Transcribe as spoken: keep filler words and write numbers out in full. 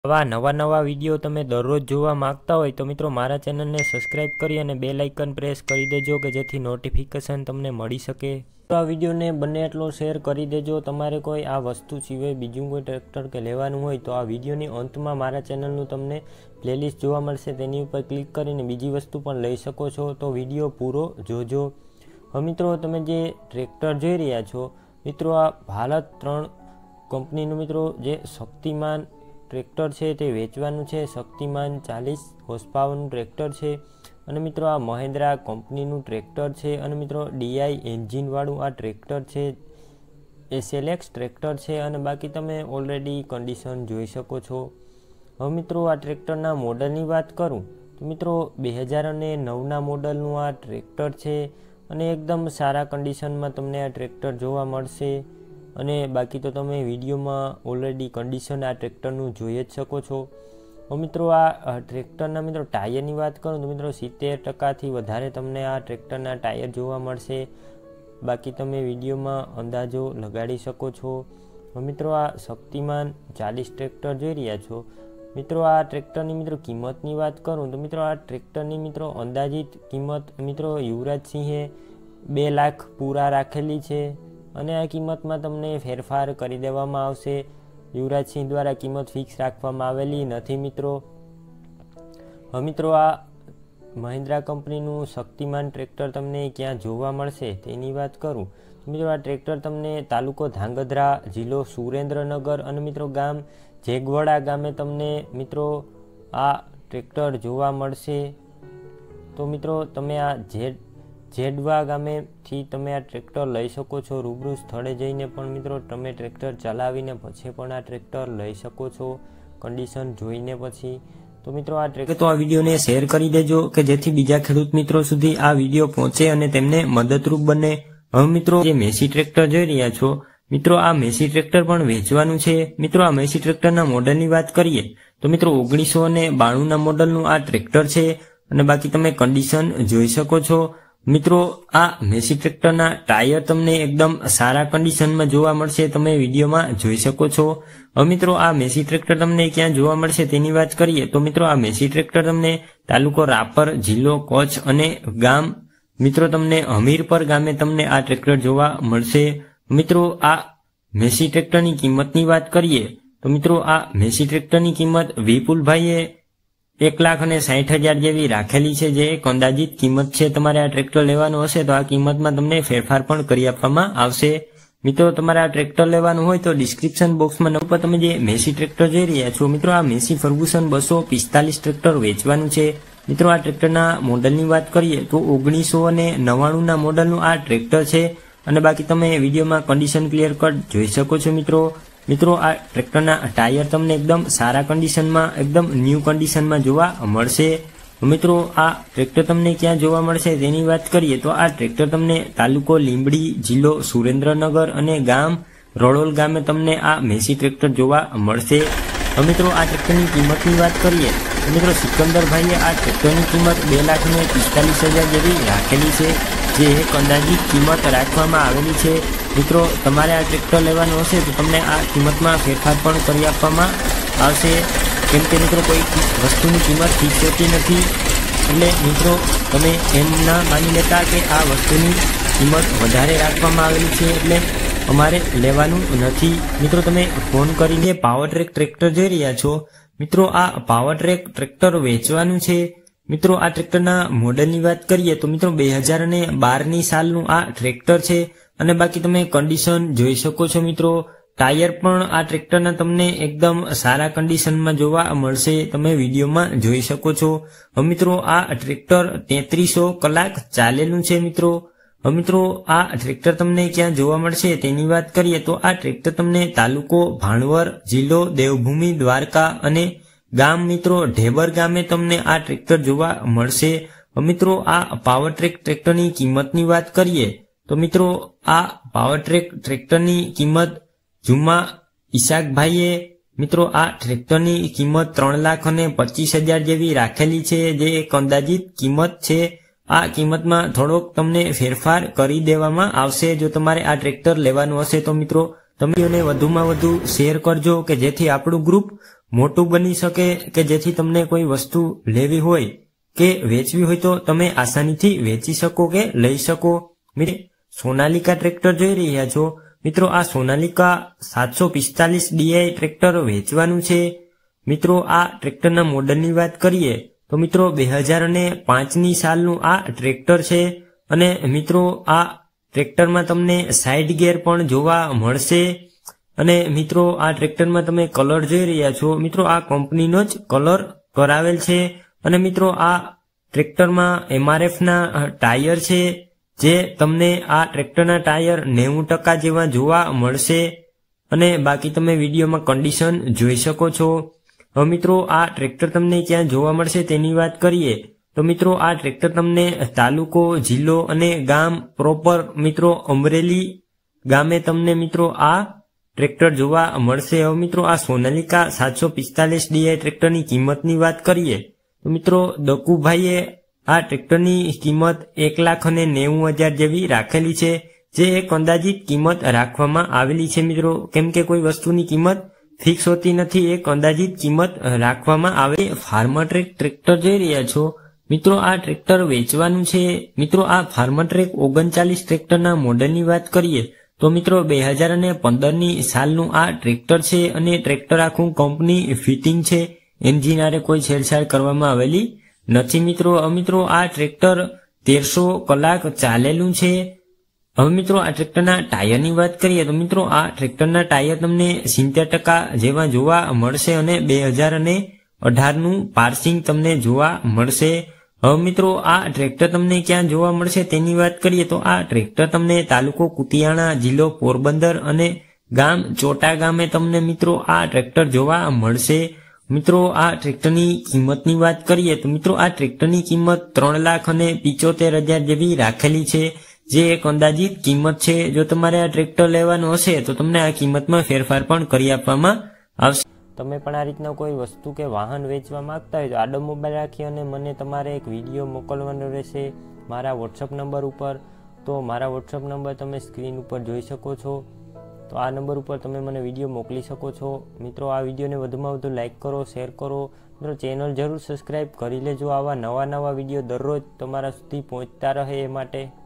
આવા નવા નવા વિડીયો તમે દરરોજ જોવા માંગતા હોય તો મિત્રો મારા ચેનલને સબસ્ક્રાઇબ કરી અને બેલ આઇકન પ્રેસ કરી દેજો કે જેથી નોટિફિકેશન તમને મળી શકે। તો આ વિડીયોને બને એટલો શેર કરી દેજો। તમારે કોઈ આ વસ્તુ સિવાય બીજું કોઈ ટ્રેક્ટર કે લેવાનું હોય તો આ વિડીયોની અંતમાં મારા ચેનલનું તમને પ્લેલિસ્ટ જોવા મળશે, તેની ઉપર ક્લિક કરીને બીજી વસ્તુ પણ લઈ શકો છો। તો વિડીયો પૂરો જોજો। હવે મિત્રો તમે જે ટ્રેક્ટર જોઈ રહ્યા છો મિત્રો, આ ભારત ત્રણ કંપનીનું મિત્રો જે શક્તિમાન ટ્રેક્ટર છે તે વેચવાનું છે। શક્તિમાન ચાલીસ હોર્સ પાવરનું ટ્રેક્ટર છે અને મિત્રો આ મહિન્દ્રા કંપનીનું ટ્રેક્ટર છે અને મિત્રો ડીઆઈ એન્જિનવાળું આ ટ્રેક્ટર છે, એસએલએક્સ ટ્રેક્ટર છે અને બાકી તમે ઓલરેડી કન્ડિશન જોઈ શકો છો। હવે મિત્રો આ ટ્રેક્ટરના મોડલની વાત કરું તો મિત્રો બે હજાર અને નવના મોડલનું આ ટ્રેક્ટર છે અને એકદમ સારા કન્ડિશનમાં તમને આ ટ્રેક્ટર જોવા મળશે અને બાકી તો તમે વિડીયોમાં ઓલરેડી કન્ડિશન આ ટ્રેક્ટરનું જોઈ જ શકો છો। તો મિત્રો આ ટ્રેક્ટરના મિત્રો ટાયરની વાત કરું તો મિત્રો સિત્તેર ટકાથી વધારે તમને આ ટ્રેક્ટરના ટાયર જોવા મળશે, બાકી તમે વિડીયોમાં અંદાજો લગાડી શકો છો। તો મિત્રો આ શક્તિમાન ચાલીસ ટ્રેક્ટર જોઈ રહ્યા છો મિત્રો, આ ટ્રેક્ટરની મિત્રો કિંમતની વાત કરું તો મિત્રો આ ટ્રેક્ટરની મિત્રો અંદાજિત કિંમત મિત્રો યુવરાજસિંહે બે લાખ પૂરા રાખેલી છે અને આ કિંમતમાં તમને ફેરફાર કરી દેવામાં આવશે। યુવરાજસિંહ દ્વારા કિંમત ફિક્સ રાખવામાં આવેલી નથી મિત્રો। હવે મિત્રો આ મહિન્દ્રા કંપનીનું શક્તિમાન ટ્રેક્ટર તમને ક્યાં જોવા મળશે તેની વાત કરું તો મિત્રો આ ટ્રેક્ટર તમને તાલુકો ધાંગધ્રા, જિલ્લો સુરેન્દ્રનગર અને મિત્રો ગામ જેગવડા ગામે તમને મિત્રો આ ટ્રેક્ટર જોવા મળશે। તો મિત્રો તમે આ જેડ જેડવા ગામેથી તમે આ ટ્રેક્ટર લઈ શકો છો। રૂબરૂ સ્થળે જઈને પણ મિત્રો તમે ટ્રેક્ટર ચલાવીને પછી પણ આ ટ્રેક્ટર લઈ શકો છો કન્ડિશન જોઈને પછી। તો મિત્રો આ ટ્રેક્ટર તો આ વિડીયોને શેર કરી દેજો કે જેથી બીજા ખેડૂત મિત્રો સુધી આ વિડીયો પહોંચે અને તેમને મદદરૂપ બને। હવે મિત્રો જે મેસી ટ્રેક્ટર જોઈ રહ્યા છો મિત્રો, આ મેસી ટ્રેક્ટર પણ વેચવાનું છે। મિત્રો આ મેસી ટ્રેક્ટરના મોડલની વાત કરીએ તો મિત્રો ઓગણીસો ને બાણુંના મોડલનું આ ટ્રેક્ટર છે અને બાકી તમે કન્ડિશન જોઈ શકો છો। મિત્રો આ મેસી ટ્રેક્ટરના ટાયર તમને એકદમ સારા કન્ડિશનમાં જોવા મળશે, તમે વિડીયોમાં જોઈ શકો છો। હવે મિત્રો આ મેસી ટ્રેક્ટર તમને ક્યાં જોવા મળશે તેની વાત કરીએ તો મિત્રો આ મેસી ટ્રેક્ટર તમને તાલુકો રાપર, જિલ્લો કચ્છ અને ગામ મિત્રો તમને હમીરપર ગામે તમને આ ટ્રેક્ટર જોવા મળશે। મિત્રો આ મેસી ટ્રેક્ટરની કિંમતની વાત કરીએ તો મિત્રો આ મેસી ટ્રેક્ટરની કિંમત વિપુલભાઈએ એક લાખ અને સાઠ હજાર જેવી રાખેલી છે, જે એક અંદાજિત કિંમત છે। તમારે આ ટ્રેક્ટર લેવાનું હશે તો આ કિંમતમાં તમને ફેરફાર પણ કરી આપવામાં આવશે। મિત્રો તમારે આ ટ્રેક્ટર લેવાનું હોય તો ડિસ્ક્રિપ્શન બોક્સમાં ઉપર તમે જે મેસી ટ્રેક્ટર જોઈ રહ્યા છો મિત્રો, આ મેસી ફર્ગુસન બસો પિસ્તાલીસ ટ્રેક્ટર વેચવાનું છે। મિત્રો આ ટ્રેક્ટરના મોડલની વાત કરીએ તો ઓગણીસો અને નવ્વાણુંના મોડલનું આ ટ્રેક્ટર છે અને બાકી તમે વિડીયોમાં કન્ડિશન ક્લિયર કટ જોઈ શકો છો મિત્રો। મિત્રો આ ટ્રેક્ટરના ટાયર તમને એકદમ સારા કન્ડિશનમાં, એકદમ ન્યૂ કન્ડિશનમાં જોવા મળશે। મિત્રો આ ટ્રેક્ટર તમને ક્યાં જોવા મળશે તેની વાત કરીએ તો આ ટ્રેક્ટર તમને તાલુકો લીંબડી, જિલ્લો સુરેન્દ્રનગર અને ગામ રડોલ ગામે તમને આ મેસી ટ્રેક્ટર જોવા મળશે। હવે મિત્રો આ ટ્રેક્ટરની કિંમતની વાત કરીએ તો મિત્રો સિકંદરભાઈએ આ ટ્રેક્ટરની કિંમત બે લાખ ને પિસ્તાલીસ હજાર જેવી રાખેલી છે, જે એક અંદાજિત કિંમત રાખવામાં આવેલી છે। મિત્રો તમારે આ ટ્રેક્ટર લેવાનું હશે તો તમને આ કિંમતમાં ફેરફાર પણ કરી આપવામાં આવશે, કેમ કે મિત્રો કોઈ વસ્તુની કિંમત ફિક્સ હોતી નથી, એટલે મિત્રો તમે એમ ના માની લેતા કે આ વસ્તુની કિંમત વધારે રાખવામાં આવેલી છે એટલે અમારે લેવાનું નથી। મિત્રો તમે ફોન કરીને પાવર ટ્રેક ટ્રેક્ટર જોઈ રહ્યા છો મિત્રો, આ પાવર ટ્રેક ટ્રેક્ટર વેચવાનું છે। મિત્રો આ ટ્રેક્ટરના મોડલની વાત કરીએ તો મિત્રો બે હજાર અને બારની સાલનું આ ટ્રેક્ટર છે અને બાકી તમે કન્ડિશન જોઈ શકો છો મિત્રો। ટાયર પણ આ ટ્રેક્ટરના તમને એકદમ સારા કન્ડિશનમાં જોવા મળશે, તમે વિડીયોમાં જોઈ શકો છો। હવે મિત્રો આ ટ્રેક્ટર તેત્રીસો કલાક ચાલેલું છે મિત્રો। હવે મિત્રો આ ટ્રેક્ટર તમને ક્યાં જોવા મળશે તેની વાત કરીએ તો આ ટ્રેક્ટર તમને તાલુકો ભાણવર, જિલ્લો દેવભૂમિ દ્વારકા અને ગામ મિત્રો ઢેબર ગામે તમને આ ટ્રેક્ટર જોવા મળશે। મિત્રો આ પાવર ટ્રેક ટ્રેક્ટરની કિંમતની વાત કરીએ તો મિત્રો આ પાવર ટ્રેક ટ્રેક્ટરની કિંમત જુમા ઈશાકભાઈએ મિત્રો આ ટ્રેક્ટરની કિંમત ત્રણ લાખ અને પચીસ હજાર જેવી રાખેલી છે, જે એક અંદાજિત કિંમત છે। આ કિંમતમાં થોડોક તમને ફેરફાર કરી દેવામાં આવશે જો તમારે આ ટ્રેક્ટર લેવાનું હશે તો મિત્રો તમે વધુમાં વધુ શેર કરજો કે જેથી આપણું ગ્રુપ મોટું બની શકે કે જેથી તમને કોઈ વસ્તુ લેવી હોય કે વેચવી હોય તો તમે આસાનીથી વેચી શકો કે લઈ શકો। મિત્રો સોનાલિકા ટ્રેક્ટર જોઈ રહ્યા છો। મિત્રો આ સોનાલિકા સાતસો પિસ્તાલીસ ડીઆઈ ટ્રેક્ટર વેચવાનું છે। મિત્રો આ ટ્રેક્ટરના મોડલની વાત કરીએ તો મિત્રો બે હજાર અને પાંચની સાલનું આ ટ્રેક્ટર છે અને મિત્રો આ ટ્રેક્ટરમાં તમને સાઇડ ગેર પણ જોવા મળશે અને મિત્રો આ ટ્રેક્ટરમાં તમે કલર જોઈ રહ્યા છો। મિત્રો આ કંપનીનો જ કલર કરાવેલ છે અને મિત્રો આ ટ્રેક્ટરમાં એમઆરએફના ટાયર છે જે તમને આ ટ્રેક્ટરના ટાયર નેવું ટકા જેવા જોવા મળશે અને બાકી તમે વિડીયોમાં કન્ડિશન જોઈ શકો છો। હવે મિત્રો આ ટ્રેક્ટર તમને ક્યાં જોવા મળશે તેની વાત કરીએ તો મિત્રો આ ટ્રેક્ટર તમને તાલુકો, જિલ્લો અને ગામ પ્રોપર મિત્રો અમરેલી ગામે તમને મિત્રો આ ટ્રેક્ટર જોવા મળશે। હવે મિત્રો આ સોનાલિકા સાતસો પિસ્તાલીસ ડીઆઈ ટ્રેક્ટરની કિંમતની વાત કરીએ તો મિત્રો દકુભાઈએ આ ટ્રેક્ટરની કિંમત એક લાખ અને નેવું હજાર જેવી રાખેલી છે જે એક અંદાજિત કિંમત રાખવામાં આવેલી છે મિત્રો, કેમ કે કોઈ વસ્તુની કિંમત ફિક્સ હોતી નથી, એક અંદાજિત કિંમત રાખવામાં આવે। ફાર્મર ટ્રેક ટ્રેક્ટર જોઈ રહ્યા છો મિત્રો આ ટ્રેક્ટર વેચવાનું છે। મિત્રો આ ફાર્મર ટ્રેક ઓગણચાલીસ ટ્રેક્ટરના મોડલની વાત કરીએ તો મિત્રો બે હજાર અને પંદરની સાલનું આ ટ્રેક્ટર છે અને ટ્રેક્ટર આખું કંપની ફિટિંગ છે, એન્જિન આરે કોઈ છેડછાડ કરવામાં આવેલી નથી મિત્રો। હવે મિત્રો આ ટ્રેક્ટર તેરસો કલાક ચાલેલું છે। હવે મિત્રો આ ટ્રેક્ટરના ટાયરની વાત કરીએ તો મિત્રો આ ટ્રેક્ટરના ટાયર તમને સિત્તેર ટકા જેવા જોવા મળશે અને બે હજાર અને અઢારનું પાર્સિંગ તમને જોવા મળશે। હવે મિત્રો આ ટ્રેક્ટર તમને ક્યાં જોવા મળશે તેની વાત કરીએ તો આ ટ્રેક્ટર તમને તાલુકો કુતિયાણા, જિલ્લો પોરબંદર અને ગામ ચોટા ગામે તમને મિત્રો આ ટ્રેક્ટર જોવા મળશે। મિત્રો આ ટ્રેક્ટરની કિંમતની વાત કરીએ તો મિત્રો આ ટ્રેક્ટરની કિંમત ત્રણ લાખ અને પિચોતેર હજાર જેવી રાખેલી છે જે એક અંદાજિત કિંમત છે। જો તમારે આ ટ્રેક્ટર લેવાનું હશે તો તમને આ કિંમતમાં ફેરફાર પણ કરી આપવામાં આવશે। તમે પણ આ રીતના કોઈ વસ્તુ કે વાહન વેચવા માંગતા હોય તો આડો મોબાઈલ રાખી અને મને તમારે એક વિડીયો મોકલવાનો રહેશે મારા વોટ્સઅપ નંબર ઉપર। તો મારા વોટ્સઅપ નંબર તમે સ્ક્રીન ઉપર જોઈ શકો છો, તો આ નંબર ઉપર તમે મને વિડીયો મોકલી શકો છો। મિત્રો આ વિડીયોને વધુમાં વધુ લાઇક કરો, શેર કરો, મિત્રો ચેનલ જરૂર સબસ્ક્રાઈબ કરી લેજો, આવા નવા નવા વિડીયો દરરોજ તમારા સુધી પહોંચતા રહે એ માટે।